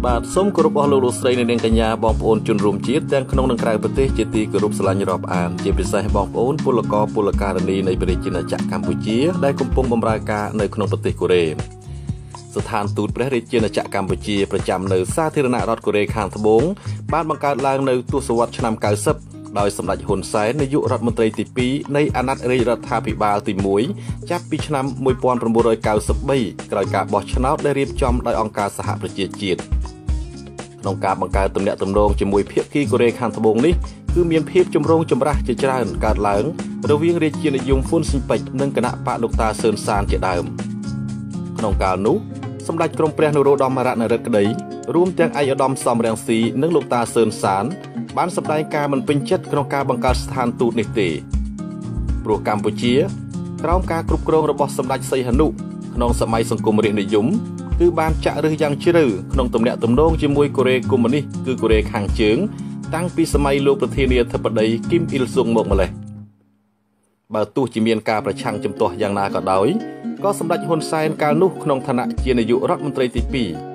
បាទសូមគោរពអស់លោកលោកស្រីនិងនាងកញ្ញាបងប្អូនជនរួមជាតិទាំងក្នុងនិងក្រៅប្រទេសជាទីគោរពស្រឡាញ់រាប់អានជាពិសេសបងប្អូនពលករពលការិនីនៃប្រជាជាតិកម្ពុជាដែលកំពុងបម្រើការនៅក្នុងប្រទេសកូរ៉េស្ថានទូតព្រះរាជាណាចក្រកម្ពុជាប្រចាំនៅសាធារណរដ្ឋកូរ៉េខាងត្បូងបានបង្កើតឡើងនៅទសវត្សរ៍ឆ្នាំ90ដោយសម្ដេចហ៊ុនសែននាយករដ្ឋមន្ត្រីទី2នៃអាណត្តិរាជរដ្ឋាភិបាលទី1ចាប់ពីឆ្នាំ1993ក្រោយការបោះឆ្នោតដែលរៀបចំដោយអង្គការសហប្រជាជាតិក្នុងការបង្កើតទំនាក់ទំនងជាមួយភាគីកូរ៉េខាងត្បូងនេះគឺមានភាពចម្រូងចម្រាសជាច្រើនកើតឡើងរវាងរាជានិយមហ៊ុនស៊ិនប៉ិចនិងគណៈបកលោកតាសឿនសានជាដើមក្នុងកាលនោះសម្ដេចក្រមព្រះនរោត្តមរណរដ្ឋក្តីរួមទាំងឯកឧត្តមសំរងស៊ីនិងលោកតាសឿនសានបានសម្ដែងការមិនពេញចិត្តក្នុងការបង្កើតស្ថានទូតនេះទេព្រោះកម្ពុជាក្រោមការគ្រប់គ្រងរបស់សម្ដេចសីហនុក្នុងសម័យសង្គមរាស្ត្រនិយមគឺបានចាក់ឫសយ៉ាងជ្រៅក្នុងទំនាក់ទំនងជាមួយកូរ៉េកុម្មុយនីសគឺកូរ៉េខាងជើងតាំងពីសម័យលោកប្រធានាធិបតីគីមអ៊ីលស៊ុងមកម្លេះបើទោះជាមានការប្រឆាំងជំទាស់យ៉ាងណាក៏ដោយក៏សម្ដេចហ៊ុនសែនកាលនោះក្នុងឋានៈជានាយករដ្ឋមន្ត្រីទី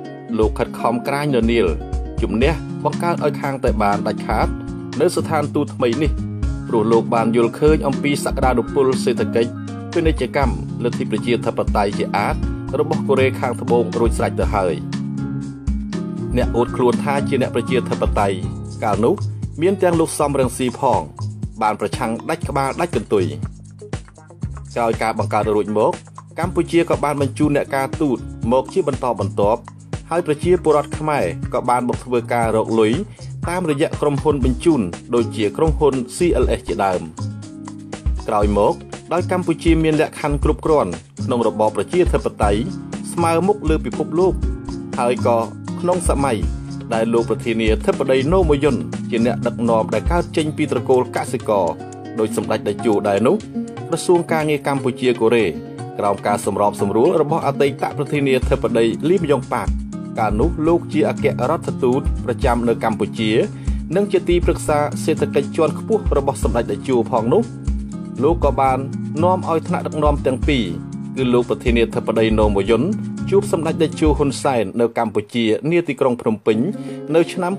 2លោកខិតខំក្រាញននាលជំនះបង្កើតឲ្យខាងតែបានដាច់ខាតនៅស្ថានទូតថ្មីនេះព្រោះលោកបានយល់ឃើញអំពីសក្តានុពលសេដ្ឋកិច្ចពាណិជ្ជកម្មលទ្ធិប្រជាធិបតេយ្យជាអាចរបស់កូរ៉េខាងត្បូងរួចស្រេចទៅហើយអ្នកអួតខ្លួនថាជាអ្នកប្រជាធិបតេយ្យកាលនោះមានទាំងលោកសំរងស៊ីផងបានប្រឆាំងដាច់ក្បាលដាច់កន្ទុយក្រោយការបង្កើតរួចមកកម្ពុជាក៏បានបញ្ជូនអ្នកការទូតមកជាបន្តបន្ទាប់ហើយប្រជាពលរដ្ឋខ្មែរក៏បានមកធ្វើការរកលុយតាមរយៈក្រុមហ៊ុនបញ្ជូនដូចជាក្រុមហ៊ុន CLS ជាដើមក្រោយមកដោយកម្ពុជាមានលក្ខខណ្ឌគ្រប់គ្រាន់ក្នុងរបបប្រជាធិបតេយ្យស្មើមុខលើពិភពលោកហើយក៏ក្នុងសម័យដែលលោកប្រធានាធិបតីណូម៉ូយុនជាអ្នកដឹកនាំដែលកើតចេញពីត្រកូលកសិករដោយសម្ដេចតេជោដែរនោះក្រសួងការងារកម្ពុជាកូរ៉េក្រោមការសម្របសម្រួលរបស់អតីតប្រធានាធិបតីលីមយ៉ុងប៉ាកកាលនោះលោកជាអគ្គរដ្ឋទូតប្រចាំនៅកម្ពុជានិងជាទីប្រឹក្សាសេដ្ឋកិច្ចជាន់ខ្ពស់របស់សម្ដេចតេជោផងនោះលោកក៏បាននាំឲ្យថ្នាក់ដឹកនាំទាំងពីរគឺលោកប្រធានាធិបតីណូម៉ូយុនជួបសម្ដេចតេជោហ៊ុនសែននៅកម្ពុជានាទីក្រុងភ្នំពេញនៅឆ្នាំ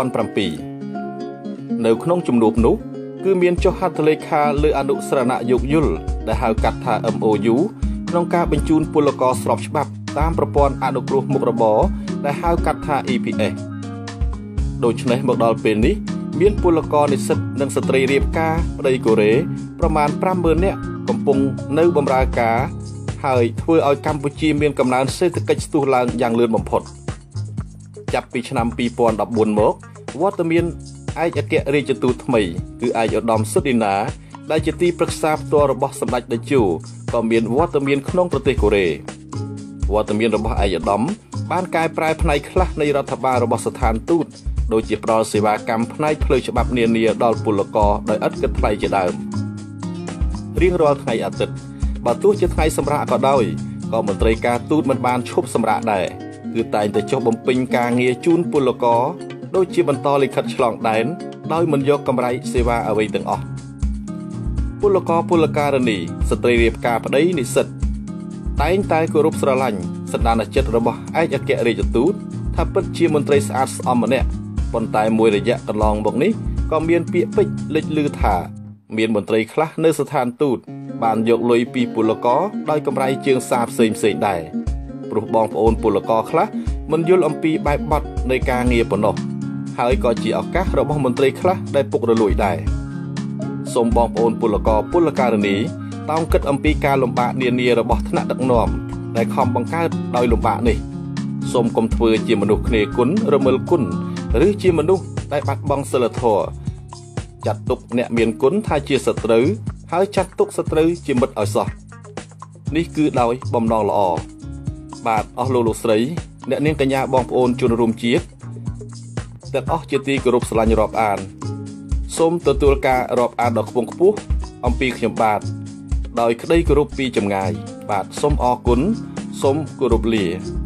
2007នៅក្នុងជំនួបនោះគឺមានចុះហត្ថលេខាលើអនុស្រណៈយោគយល់ដែលហៅកាត់ថា MOU ក្នុងការបញ្ជូនពលករស្របច្បាប់តាមប្រព័ន្ធអនុគ្រោះមុខរបរដែលហៅកាត់ថា EPS ដូច្នេះមកដល់ពេលនេះមានពលករនិស្សិតនិងស្ត្រីរៀបការប្តីកូរ៉េប្រមាណ 50,000 នាក់កំពុងនៅបម្រើការហើយធ្វើឲ្យកម្ពុជាមានកំណើនសេដ្ឋកិច្ចស្ទុះឡើងយ៉ាងលឿនបំផុតចាប់ពីឆ្នាំ2014មកវត្តមានឯកអគ្គរដ្ឋទូតថ្មីគឺឯកឧត្តមសុឌីណាដែលជាទីប្រឹក្សាផ្ទាល់របស់សម្ដេចតេជោក៏មានវត្តមានក្នុងប្រទេសកូរ៉េវត្តមានរបស់ឯកឧត្តមបានកែប្រែផ្នែកខ្លះនៃរដ្ឋបាលរបស់ស្ថានទូតដូចជាផ្ដល់សេវាកម្មផ្នែកផ្លូវច្បាប់នានាដល់ពលករដោយឥតគិតថ្លៃជាដើមរៀងរាល់ថ្ងៃអាទិត្យបើទោះជាថ្ងៃសម្រាកក៏ដោយក៏មន្ត្រីការទូតមិនបានឈប់សម្រាកដែរគឺតែងតែចុះបំពេញការងារជូនពលករដូចជាបន្តលិខិតឆ្លងដែនដោយមិនយកកម្រៃសេវាអ្វីទាំងអស់ពលករពលការិនីស្ត្រីរៀបការប្តីនិស្សិតតែងតែគោរពស្រឡាញ់សន្តានចិត្តរបស់ឯកអគ្គរដ្ឋទូតថាពិតជាមន្ត្រីស្អាតស្អំម្នាក់ប៉ុន្តែមួយរយៈកន្លងមកនេះក៏មានពាក្យពេចន៍លេចឮថាមានមន្ត្រីខ្លះនៅស្ថានទូតបានយកលុយពីពលករដោយកម្រៃជើងសារផ្សេងដែរព្រោះបងប្អូនពលករខ្លះមិនយល់អំពីបែបបទនៃការងារប៉ុណ្ណោះហើយក៏ជាឱកាសរបស់មន្ត្រីខ្លះដែលពុករលួយដែរសូមបងប្អូនពលករពលការិនីតោងគិតអំពីការលំបាកនានារបស់ថ្នាក់ដឹកនាំដែលខំបង្កើតដោយលំបាកនេះសូមកុំធ្វើជាមនុស្សគ្នាគុណរមិលគុណឬជាមនុស្សដែលបាត់បង់សីលធម៌ចាត់ទុកអ្នកមានគុណថាជាសត្រូវហើយចាត់ទុកសត្រូវជាមិត្តឲ្យសោះនេះគឺដោយបំណងល្អបាទអស់លោកស្រីអ្នកនាងកញ្ញាបងប្អូនជនរួមជាតិទាំងអស់ជាទីគោរពស្រឡាញ់រាប់អានសូមទទួលការរាប់អានដ៏ខ្ពង់ខ្ពស់អំពីខ្ញុំបាទដោយក្តីគោរពពីចម្ងាយបាទសូមអរគុណសូមគោរពលា